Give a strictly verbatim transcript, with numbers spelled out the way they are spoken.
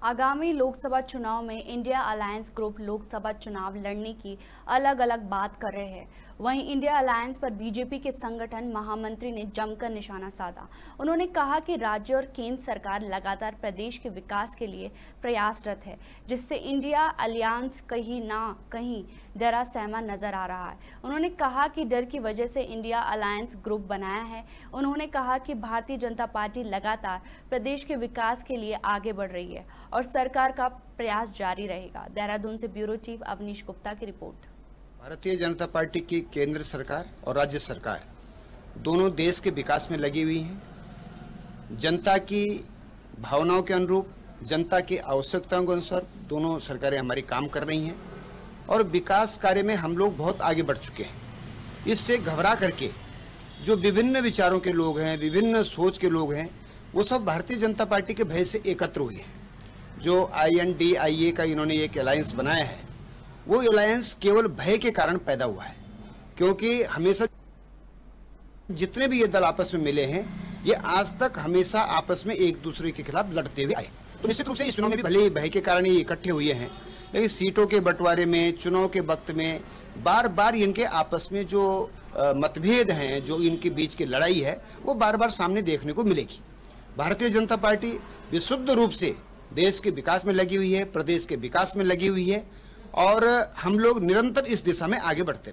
आगामी लोकसभा चुनाव में इंडिया अलायंस ग्रुप लोकसभा चुनाव लड़ने की अलग अलग बात कर रहे हैं। वहीं इंडिया अलायंस पर बीजेपी के संगठन महामंत्री ने जमकर निशाना साधा। उन्होंने कहा कि राज्य और केंद्र सरकार लगातार प्रदेश के विकास के लिए प्रयासरत है, जिससे इंडिया अलायंस कहीं ना कहीं डरा सहमा नजर आ रहा है। उन्होंने कहा कि डर की वजह से इंडिया अलायंस ग्रुप बनाया है। उन्होंने कहा कि भारतीय जनता पार्टी लगातार प्रदेश के विकास के लिए आगे बढ़ रही है और सरकार का प्रयास जारी रहेगा। देहरादून से ब्यूरो चीफ अवनीश गुप्ता की रिपोर्ट। भारतीय जनता पार्टी की केंद्र सरकार और राज्य सरकार दोनों देश के विकास में लगी हुई हैं। जनता की भावनाओं के अनुरूप, जनता की आवश्यकताओं के अनुसार दोनों सरकारें हमारी काम कर रही हैं और विकास कार्य में हम लोग बहुत आगे बढ़ चुके हैं। इससे घबरा करके जो विभिन्न विचारों के लोग हैं, विभिन्न सोच के लोग हैं, वो सब भारतीय जनता पार्टी के भय से एकत्र हुए हैं। जो आई एन डी आई ए का इन्होंने एक अलायंस बनाया है, वो अलायंस केवल भय के कारण पैदा हुआ है, क्योंकि हमेशा जितने भी ये दल आपस में मिले हैं, ये आज तक हमेशा आपस में एक दूसरे के खिलाफ लड़ते हुए आए। तो निश्चित रूप से इस चुनाव में भी भले ही भय के कारण ये इकट्ठे हुए हैं, लेकिन सीटों के बंटवारे में, चुनाव के वक्त में बार बार इनके आपस में जो मतभेद हैं, जो इनके बीच की लड़ाई है, वो बार बार सामने देखने को मिलेगी। भारतीय जनता पार्टी विशुद्ध रूप से देश के विकास में लगी हुई है, प्रदेश के विकास में लगी हुई है और हम लोग निरंतर इस दिशा में आगे बढ़ते हैं।